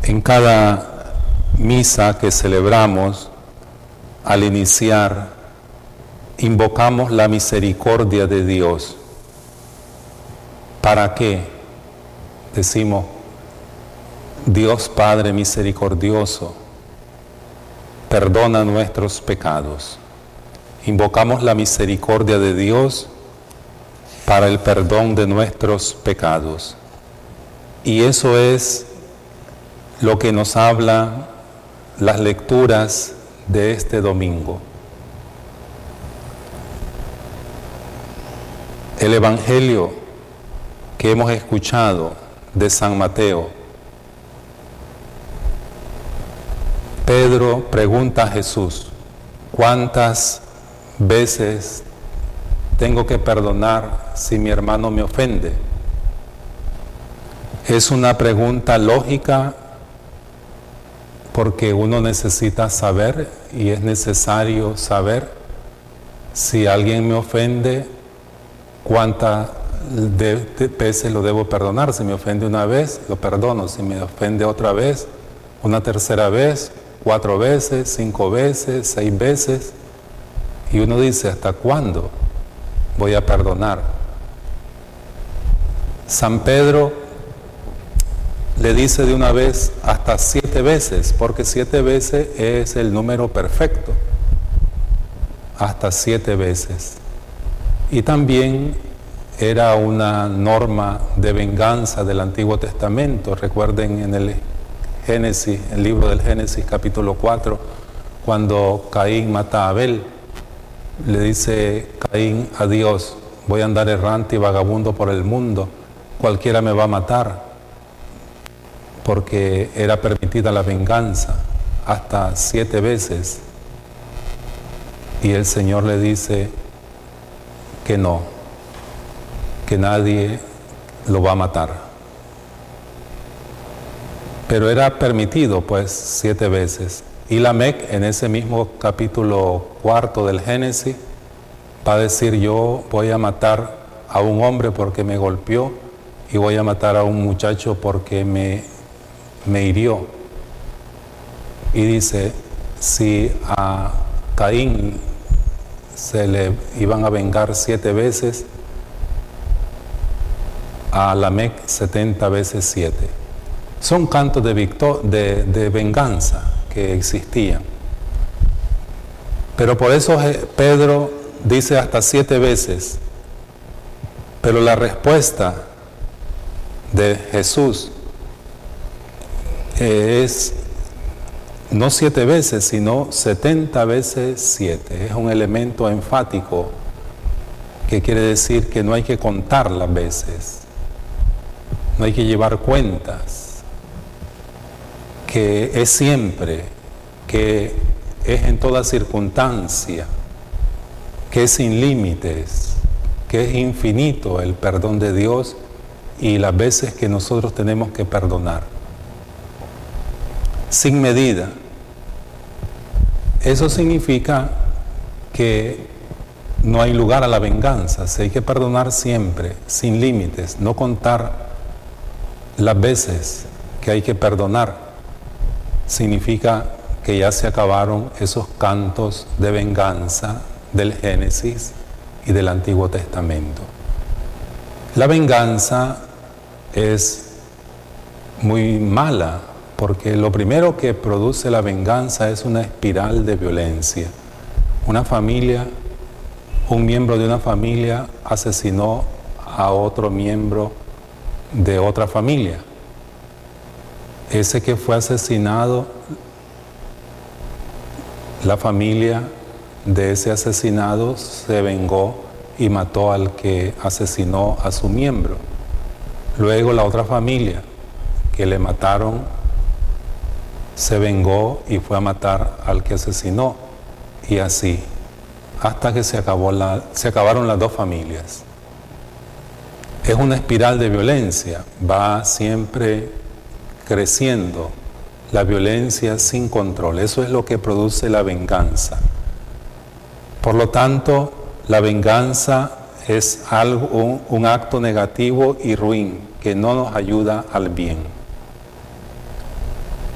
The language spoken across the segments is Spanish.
En cada misa que celebramos, al iniciar, invocamos la misericordia de Dios. ¿Para qué? Decimos, Dios Padre misericordioso, perdona nuestros pecados. Invocamos la misericordia de Dios para el perdón de nuestros pecados. Y eso es lo que nos habla las lecturas de este domingo. El Evangelio que hemos escuchado de San Mateo. Pedro pregunta a Jesús, ¿cuántas veces tengo que perdonar si mi hermano me ofende? Es una pregunta lógica porque uno necesita saber y es necesario saber si alguien me ofende, cuántas veces lo debo perdonar. Si me ofende una vez, lo perdono. Si me ofende otra vez, una tercera vez, 4 veces, 5 veces, 6 veces. Y uno dice, ¿hasta cuándo voy a perdonar? San Pedro le dice de una vez hasta 7 veces, porque 7 veces es el número perfecto. Hasta 7 veces. Y también era una norma de venganza del Antiguo Testamento. Recuerden en el Génesis, el libro del Génesis, capítulo 4, cuando Caín mata a Abel, le dice Caín a Dios, voy a andar errante y vagabundo por el mundo, cualquiera me va a matar, porque era permitida la venganza hasta 7 veces. Y el Señor le dice que no, que nadie lo va a matar. Pero era permitido, pues, 7 veces. Y Lamec, en ese mismo capítulo 4 del Génesis, va a decir, yo voy a matar a un hombre porque me golpeó y voy a matar a un muchacho porque me hirió. Y dice, si a Caín se le iban a vengar 7 veces, a Lamec 70 veces 7. Son cantos de venganza que existían. Pero por eso Pedro dice hasta 7 veces. Pero la respuesta de Jesús es no 7 veces, sino 70 veces 7. Es un elemento enfático que quiere decir que no hay que contar las veces, no hay que llevar cuentas, que es siempre, que es en toda circunstancia, que es sin límites, que es infinito el perdón de Dios y las veces que nosotros tenemos que perdonar. Sin medida. Eso significa que no hay lugar a la venganza, se hay que perdonar siempre, sin límites, no contar las veces que hay que perdonar. Significa que ya se acabaron esos cantos de venganza del Génesis y del Antiguo Testamento. La venganza es muy mala, porque lo primero que produce la venganza es una espiral de violencia. Una familia, un miembro de una familia asesinó a otro miembro de otra familia. Ese que fue asesinado, la familia de ese asesinado se vengó y mató al que asesinó a su miembro. Luego la otra familia que le mataron se vengó y fue a matar al que asesinó, y así, hasta que se acabaron las 2 familias. Es una espiral de violencia, va siempre creciendo, la violencia sin control. Eso es lo que produce la venganza. Por lo tanto, la venganza es un acto negativo y ruin que no nos ayuda al bien.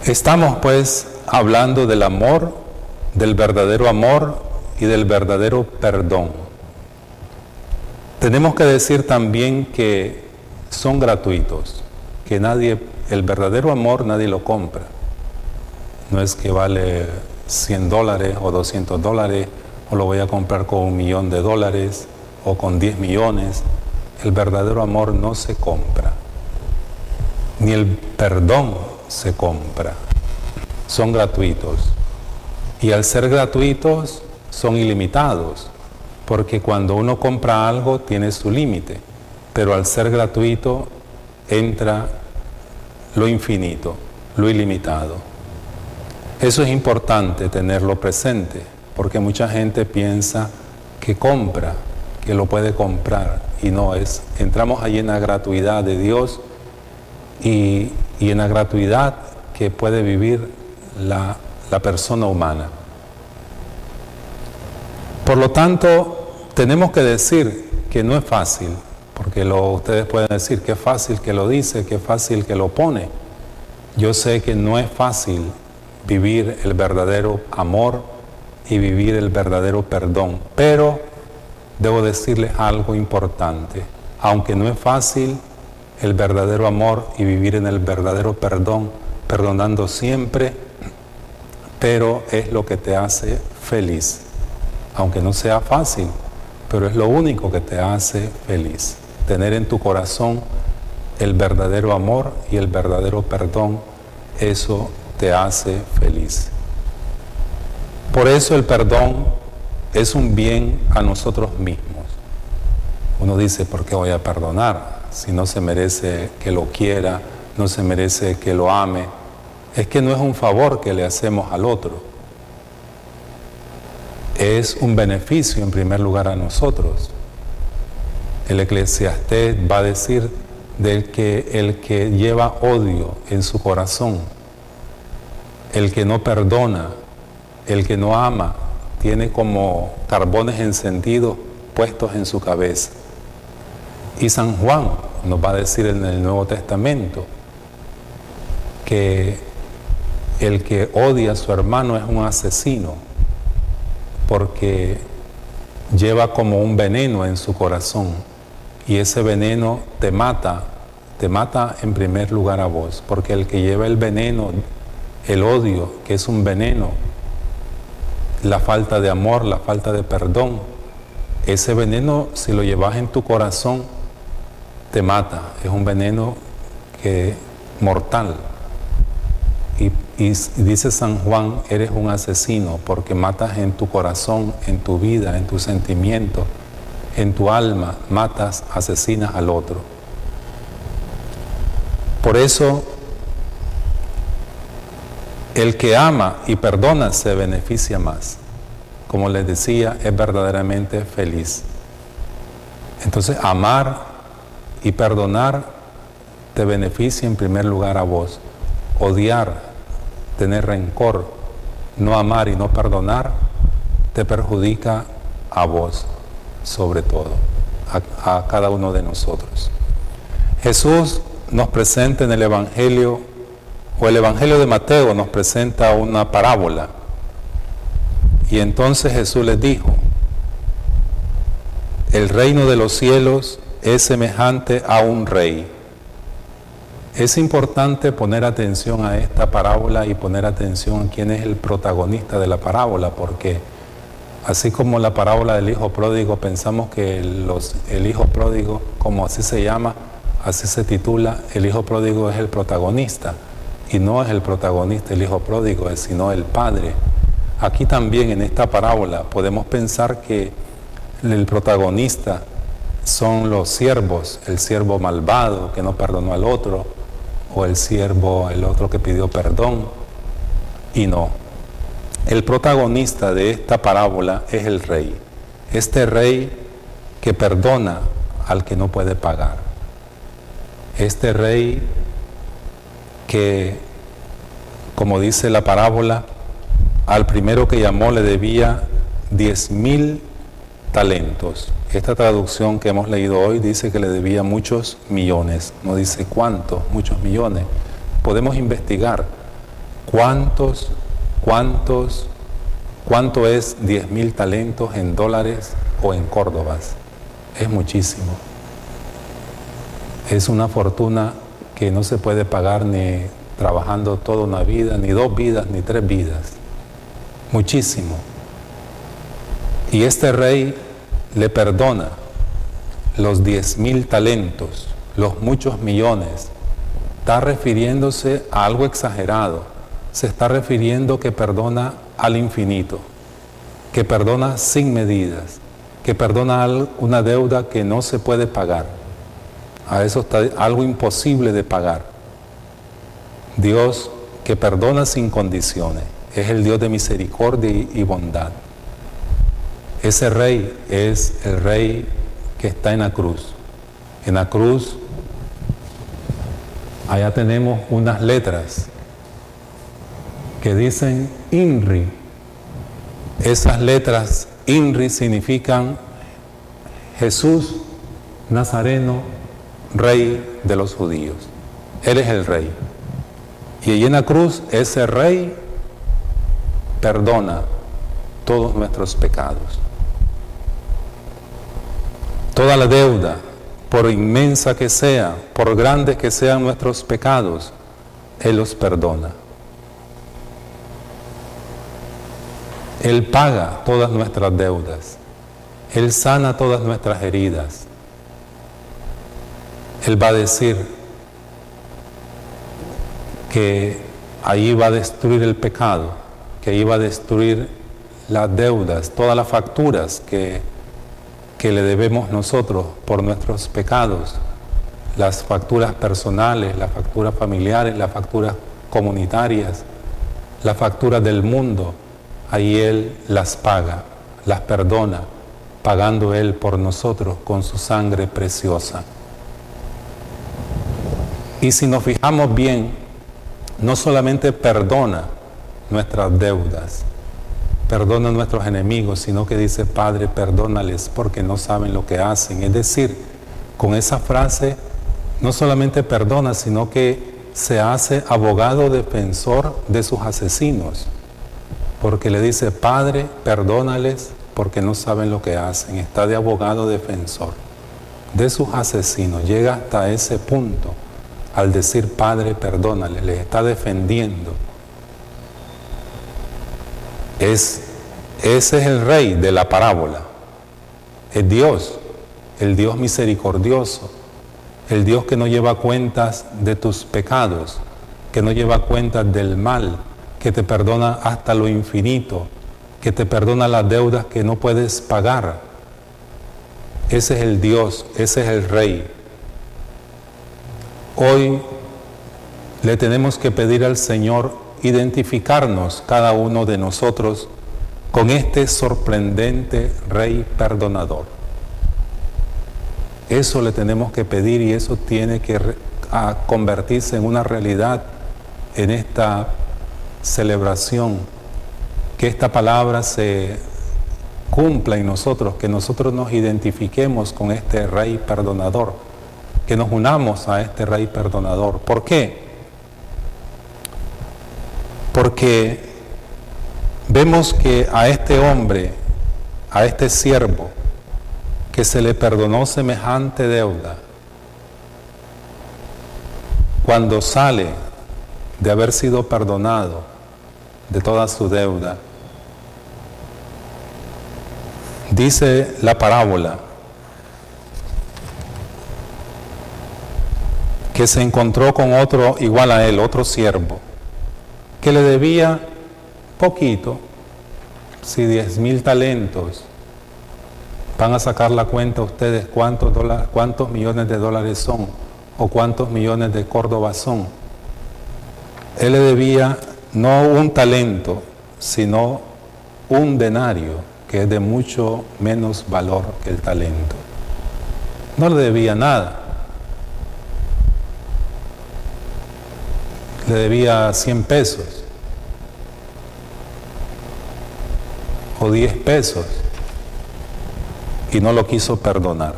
Estamos pues hablando del amor, del verdadero amor y del verdadero perdón. Tenemos que decir también que son gratuitos, que el verdadero amor nadie lo compra. No es que vale $100 o $200 o lo voy a comprar con $1.000.000 o con 10 millones. El verdadero amor no se compra, ni el perdón se compra. Son gratuitos. Y al ser gratuitos son ilimitados, porque cuando uno compra algo tiene su límite, pero al ser gratuito entra lo infinito, lo ilimitado. Eso es importante tenerlo presente, porque mucha gente piensa que compra, que lo puede comprar, y no es. Entramos allí en la gratuidad de Dios y en la gratuidad que puede vivir la persona humana. Por lo tanto, tenemos que decir que no es fácil, porque ustedes pueden decir qué fácil que lo dice, qué fácil que lo pone. Yo sé que no es fácil vivir el verdadero amor y vivir el verdadero perdón, pero debo decirles algo importante. Aunque no es fácil el verdadero amor y vivir en el verdadero perdón, perdonando siempre, pero es lo que te hace feliz. Aunque no sea fácil, pero es lo único que te hace feliz. Tener en tu corazón el verdadero amor y el verdadero perdón, eso te hace feliz. Por eso el perdón es un bien a nosotros mismos. Uno dice, ¿por qué voy a perdonar? Si no se merece que lo quiera, no se merece que lo ame. Es que no es un favor que le hacemos al otro. Es un beneficio en primer lugar a nosotros. El Eclesiastés va a decir el que lleva odio en su corazón, el que no perdona, el que no ama, tiene como carbones encendidos puestos en su cabeza. Y San Juan nos va a decir en el Nuevo Testamento que el que odia a su hermano es un asesino, porque lleva como un veneno en su corazón, y ese veneno te mata en primer lugar a vos, porque el que lleva el veneno, el odio, que es un veneno, la falta de amor, la falta de perdón, ese veneno, si lo llevas en tu corazón, te mata. Es un veneno mortal. Y dice San Juan, eres un asesino porque matas en tu corazón, en tu vida, en tus sentimientos, en tu alma, matas, asesinas al otro. Por eso, el que ama y perdona se beneficia más. Como les decía, es verdaderamente feliz. Entonces, amar y perdonar te beneficia en primer lugar a vos. Odiar, tener rencor, no amar y no perdonar, te perjudica a vos, sobre todo, a cada uno de nosotros. Jesús nos presenta en el Evangelio, o el Evangelio de Mateo nos presenta una parábola. Y entonces Jesús les dijo, el reino de los cielos es semejante a un rey. Es importante poner atención a esta parábola y poner atención a quién es el protagonista de la parábola, porque así como la parábola del hijo pródigo, pensamos que el hijo pródigo, como así se llama, así se titula, el hijo pródigo es el protagonista, y no es el protagonista el hijo pródigo, sino el padre. Aquí también en esta parábola podemos pensar que el protagonista son los siervos, el siervo malvado que no perdonó al otro, o el otro que pidió perdón, y no. El protagonista de esta parábola es el rey. Este rey que perdona al que no puede pagar. Este rey que, como dice la parábola, al primero que llamó le debía 10.000 talentos. Esta traducción que hemos leído hoy dice que le debía muchos millones, no dice cuántos, muchos millones. Podemos investigar, ¿Cuánto es 10.000 talentos en dólares o en córdobas? Es muchísimo. Es una fortuna que no se puede pagar ni trabajando toda una vida, ni 2 vidas, ni 3 vidas. Muchísimo. Y este rey le perdona los 10.000 talentos, los muchos millones. Está refiriéndose a algo exagerado. Se está refiriendo que perdona al infinito, que perdona sin medidas, que perdona una deuda que no se puede pagar. A eso está algo imposible de pagar. Dios que perdona sin condiciones, es el Dios de misericordia y bondad. Ese rey es el rey que está en la cruz. En la cruz, allá tenemos unas letras que dicen INRI. Esas letras INRI significan Jesús Nazareno, Rey de los judíos. Él es el Rey. Y allí en la cruz, ese Rey perdona todos nuestros pecados. Toda la deuda, por inmensa que sea, por grandes que sean nuestros pecados, Él los perdona. Él paga todas nuestras deudas. Él sana todas nuestras heridas. Él va a decir que ahí va a destruir el pecado, que ahí va a destruir las deudas, todas las facturas que le debemos nosotros por nuestros pecados, las facturas personales, las facturas familiares, las facturas comunitarias, las facturas del mundo. Ahí Él las paga, las perdona, pagando Él por nosotros con su sangre preciosa. Y si nos fijamos bien, no solamente perdona nuestras deudas, perdona a nuestros enemigos, sino que dice, Padre, perdónales porque no saben lo que hacen. Es decir, con esa frase no solamente perdona, sino que se hace abogado defensor de sus asesinos. Porque le dice, Padre, perdónales porque no saben lo que hacen. Está de abogado defensor de sus asesinos. Llega hasta ese punto al decir, Padre, perdónales. Les está defendiendo. Ese es el rey de la parábola. Es Dios, el Dios misericordioso. El Dios que no lleva cuentas de tus pecados, que no lleva cuentas del mal, que te perdona hasta lo infinito, que te perdona las deudas que no puedes pagar. Ese es el Dios, ese es el Rey. Hoy le tenemos que pedir al Señor identificarnos cada uno de nosotros con este sorprendente Rey perdonador. Eso le tenemos que pedir y eso tiene que convertirse en una realidad en esta celebración, que esta palabra se cumpla en nosotros, que nosotros nos identifiquemos con este Rey perdonador, que nos unamos a este Rey perdonador. ¿Por qué? Porque vemos que a este hombre, a este siervo, que se le perdonó semejante deuda, cuando sale de haber sido perdonado de toda su deuda, dice la parábola que se encontró con otro igual a él, otro siervo, que le debía poquito, si 10.000 talentos. Van a sacar la cuenta ustedes cuántos millones de dólares son o cuántos millones de córdobas son. Él le debía no un talento, sino un denario, que es de mucho menos valor que el talento. No le debía nada. Le debía 100 pesos o 10 pesos y no lo quiso perdonar.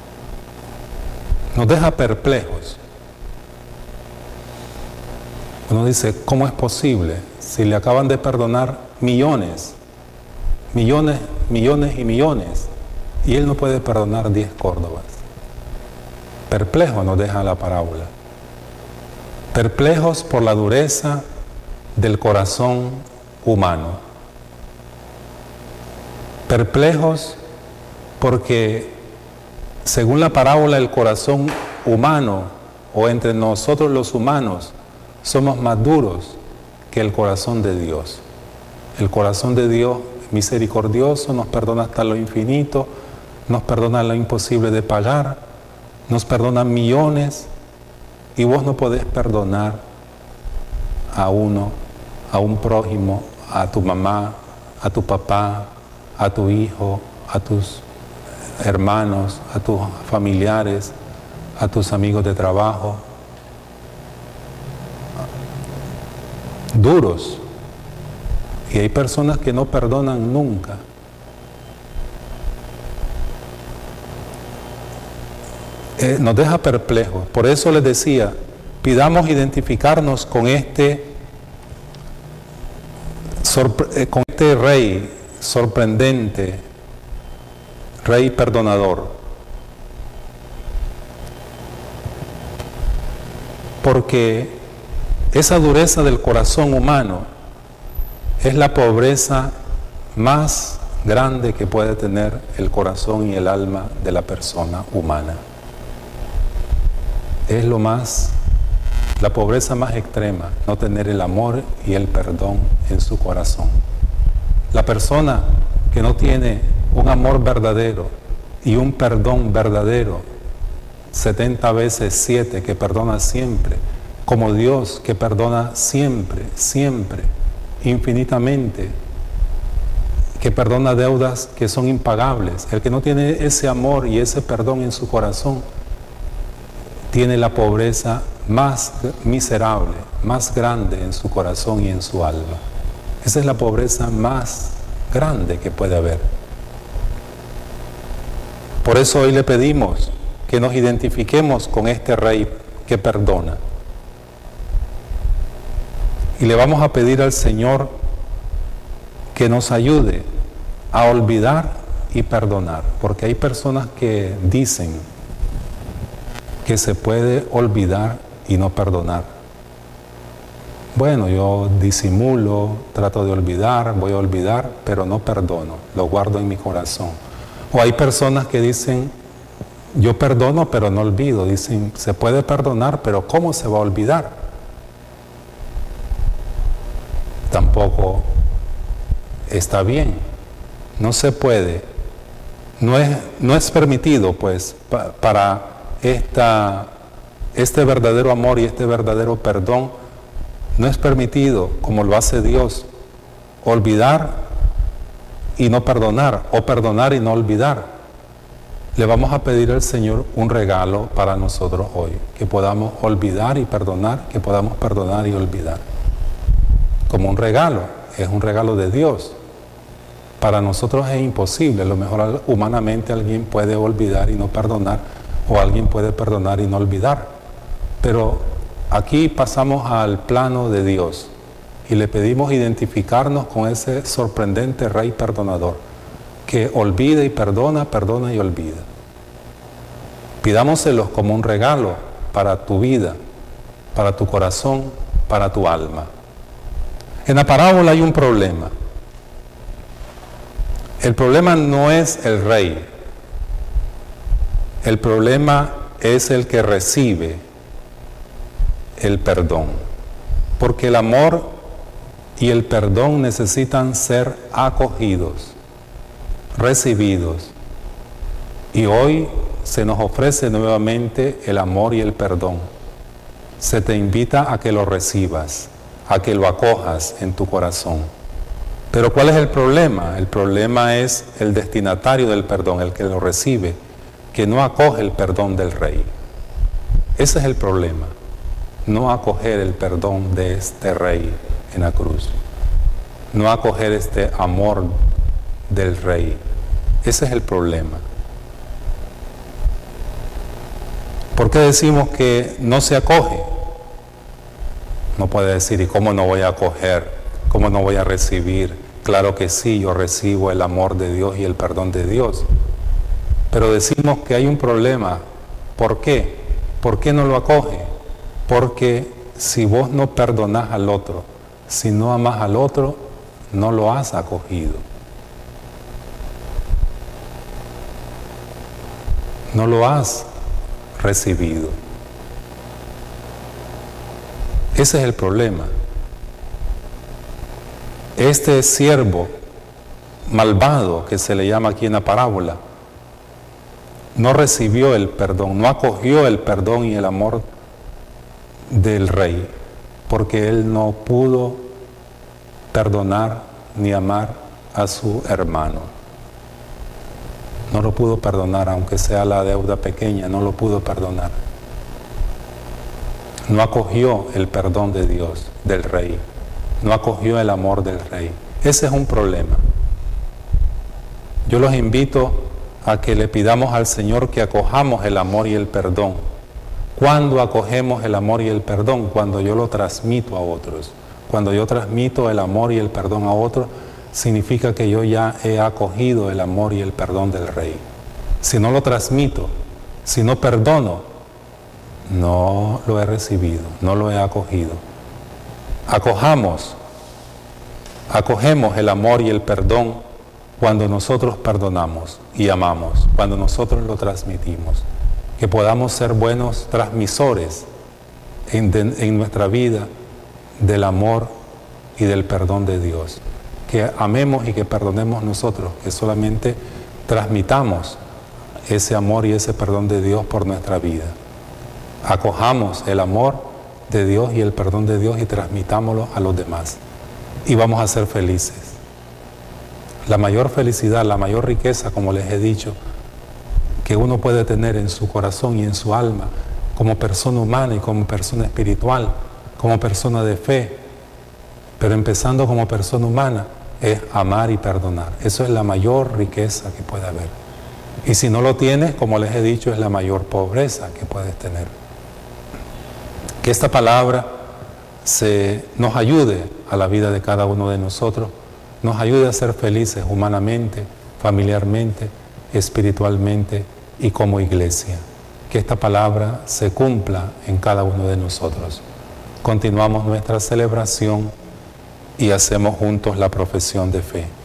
Nos deja perplejos. Uno dice, ¿cómo es posible? Si le acaban de perdonar millones, millones, millones y millones, y él no puede perdonar 10 córdobas. Perplejo nos deja la parábola. Perplejos por la dureza del corazón humano. Perplejos porque, según la parábola, el corazón humano, o entre nosotros los humanos, somos más duros que el corazón de Dios. El corazón de Dios misericordioso nos perdona hasta lo infinito, nos perdona lo imposible de pagar, nos perdona millones, y vos no podés perdonar a uno, a un prójimo, a tu mamá, a tu papá, a tu hijo, a tus hermanos, a tus familiares, a tus amigos de trabajo. Duros. Y hay personas que no perdonan nunca. Nos deja perplejos. Por eso les decía, pidamos identificarnos con este rey sorprendente, rey perdonador. Porque esa dureza del corazón humano es la pobreza más grande que puede tener el corazón y el alma de la persona humana. Es la pobreza más extrema, no tener el amor y el perdón en su corazón. La persona que no tiene un amor verdadero y un perdón verdadero, 70 veces 7, que perdona siempre, como Dios que perdona siempre, siempre, infinitamente, que perdona deudas que son impagables. El que no tiene ese amor y ese perdón en su corazón, tiene la pobreza más miserable, más grande en su corazón y en su alma. Esa es la pobreza más grande que puede haber. Por eso hoy le pedimos que nos identifiquemos con este rey que perdona. Y le vamos a pedir al Señor que nos ayude a olvidar y perdonar, porque hay personas que dicen que se puede olvidar y no perdonar. Bueno, yo disimulo, trato de olvidar, voy a olvidar, pero no perdono, lo guardo en mi corazón. O hay personas que dicen, yo perdono pero no olvido. Dicen, se puede perdonar, pero ¿cómo se va a olvidar? Tampoco está bien, no se puede, no es permitido pues para este verdadero amor y este verdadero perdón, no es permitido, como lo hace Dios, olvidar y no perdonar, o perdonar y no olvidar. Le vamos a pedir al Señor un regalo para nosotros hoy, que podamos olvidar y perdonar, que podamos perdonar y olvidar. Como un regalo, es un regalo de Dios. Para nosotros es imposible, a lo mejor humanamente alguien puede olvidar y no perdonar, o alguien puede perdonar y no olvidar. Pero aquí pasamos al plano de Dios y le pedimos identificarnos con ese sorprendente Rey perdonador, que olvida y perdona, perdona y olvida. Pidámoselos como un regalo para tu vida, para tu corazón, para tu alma. En la parábola hay un problema. El problema no es el rey. El problema es el que recibe el perdón. Porque el amor y el perdón necesitan ser acogidos, recibidos. Y hoy se nos ofrece nuevamente el amor y el perdón. Se te invita a que lo recibas, a que lo acojas en tu corazón. Pero ¿cuál es el problema? El problema es el destinatario del perdón, el que lo recibe, que no acoge el perdón del Rey. Ese es el problema, no acoger el perdón de este Rey en la cruz, no acoger este amor del Rey. Ese es el problema. ¿Por qué decimos que no se acoge? No puede decir, ¿y cómo no voy a acoger? ¿Cómo no voy a recibir? Claro que sí, yo recibo el amor de Dios y el perdón de Dios. Pero decimos que hay un problema. ¿Por qué? ¿Por qué no lo acoge? Porque si vos no perdonás al otro, si no amás al otro, no lo has acogido. No lo has recibido. Ese es el problema. Este siervo malvado, que se le llama aquí en la parábola, no recibió el perdón, no acogió el perdón y el amor del rey, porque él no pudo perdonar ni amar a su hermano. No lo pudo perdonar, aunque sea la deuda pequeña, no lo pudo perdonar. No acogió el perdón de Dios, del rey. No acogió el amor del rey. Ese es un problema. Yo los invito a que le pidamos al Señor que acojamos el amor y el perdón. ¿Cuándo acogemos el amor y el perdón? Cuando yo lo transmito a otros. Cuando yo transmito el amor y el perdón a otros, significa que yo ya he acogido el amor y el perdón del Rey. Si no lo transmito, si no perdono, no lo he recibido, no lo he acogido. Acogemos el amor y el perdón cuando nosotros perdonamos y amamos, cuando nosotros lo transmitimos. Que podamos ser buenos transmisores en nuestra vida del amor y del perdón de Dios. Que amemos y que perdonemos nosotros, que solamente transmitamos ese amor y ese perdón de Dios por nuestra vida. Acojamos el amor de Dios y el perdón de Dios y transmitámoslo a los demás. Y vamos a ser felices. La mayor felicidad, la mayor riqueza, como les he dicho, que uno puede tener en su corazón y en su alma, como persona humana y como persona espiritual, como persona de fe, pero empezando como persona humana, es amar y perdonar. Eso es la mayor riqueza que puede haber. Y si no lo tienes, como les he dicho, es la mayor pobreza que puedes tener. Que esta palabra nos ayude a la vida de cada uno de nosotros, nos ayude a ser felices humanamente, familiarmente, espiritualmente y como iglesia. Que esta palabra se cumpla en cada uno de nosotros. Continuamos nuestra celebración y hacemos juntos la profesión de fe.